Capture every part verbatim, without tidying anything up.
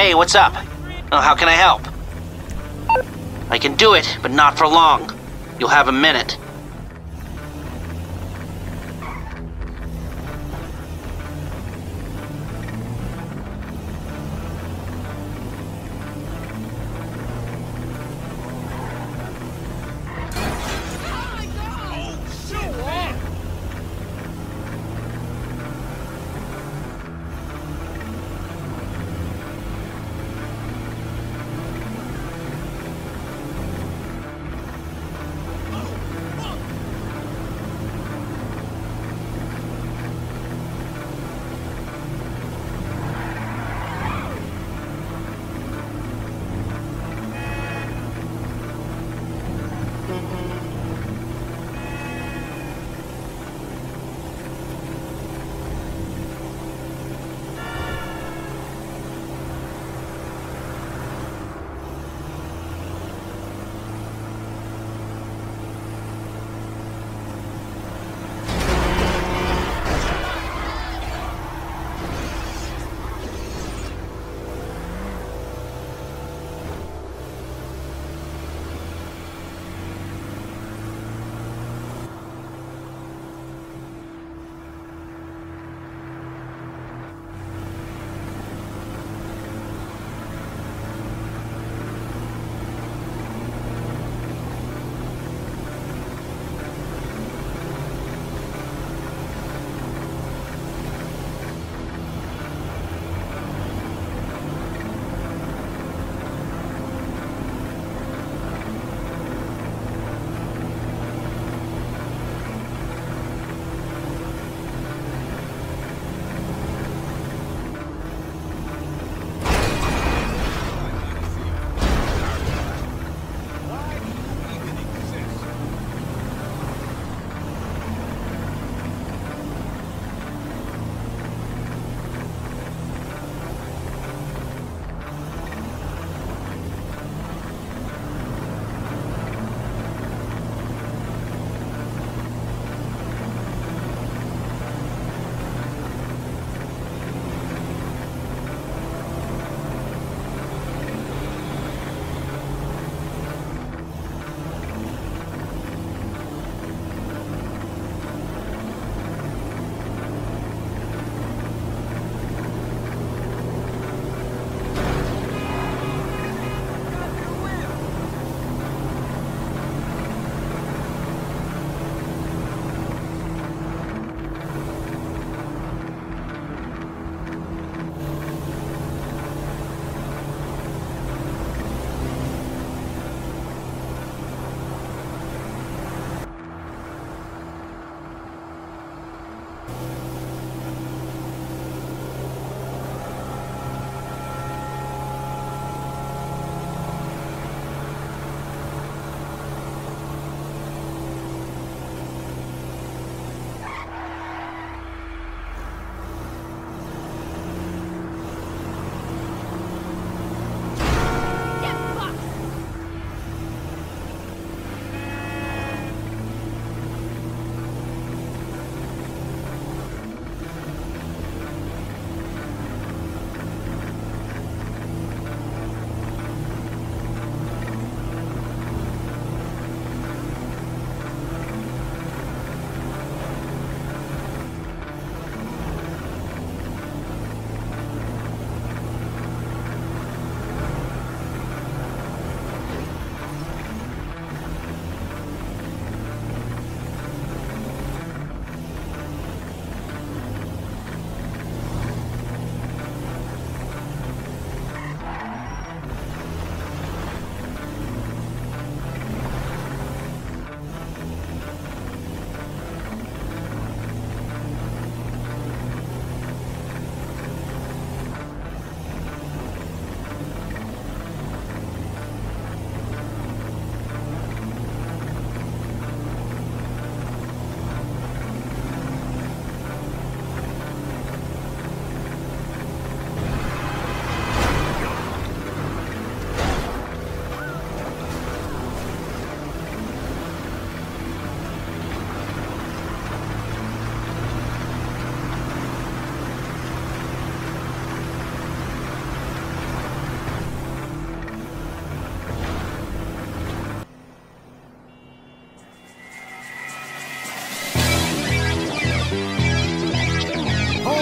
Hey, what's up? Oh, how can I help? I can do it, but not for long. You'll have a minute.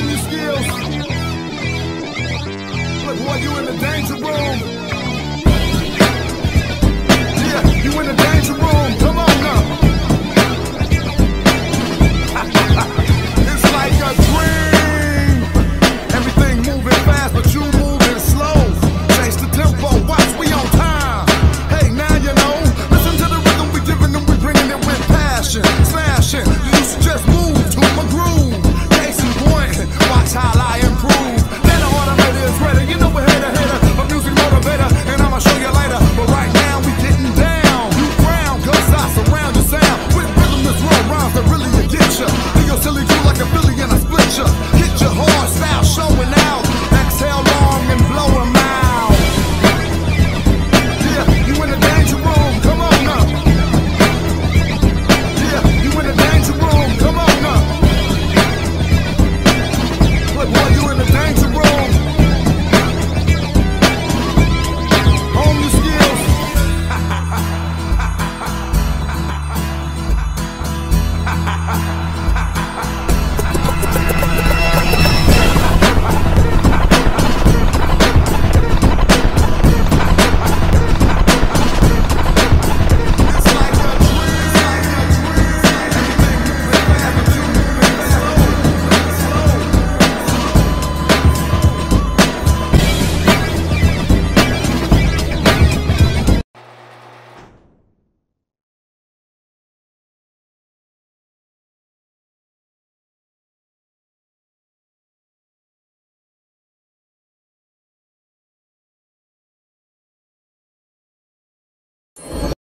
your skills. Look, boy, you in the danger room. Yeah, you in the danger room. Come on now. It's like a dream. Everything moving fast, but you moving slow. Chase the tempo, watch, we on time. Hey, now you know. Listen to the rhythm we giving them, we bringing it with passion. Smashing, you used to just move to my groove. Case in point, watch how I improve. Then the automator is ready, you know we're hater, hater. A music motivator, and I'ma show you later. But right now we getting down. You ground, cause I surround your sound. With rhythm that's raw rhymes that really get ya. Leave your silly crew like a Philly and I split ya.